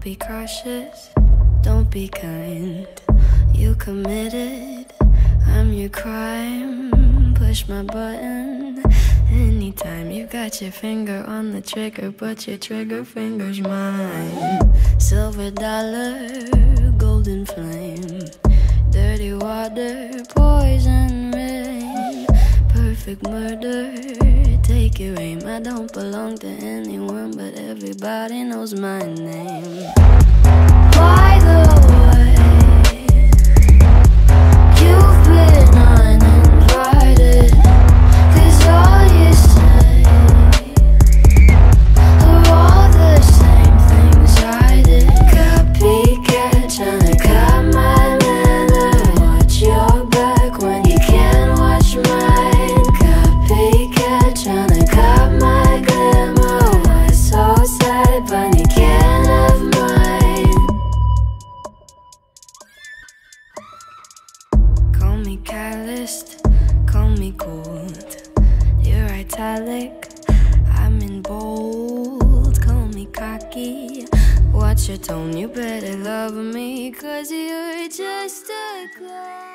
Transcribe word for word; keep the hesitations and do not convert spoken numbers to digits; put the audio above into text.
be cautious, don't be kind. You committed, I'm your crime. Push my button anytime. You got your finger on the trigger, but your trigger finger's mine. Silver dollar, golden flame, dirty water, poison rain, perfect murder, take your aim. I don't belong to anyone, but everybody knows my name. By the way, you've been uninvited, 'cause all you say are all the same things I did. Copycat, tryna cut my manner. Watch your back when you can't watch mine. Copycat, tryna cut my glamour. Why so sad when you can't have mine? Call me calloused, call me cold. You're italic, I'm in bold. Call me cocky, watch your tone. You better love me, 'cause you're just a clown.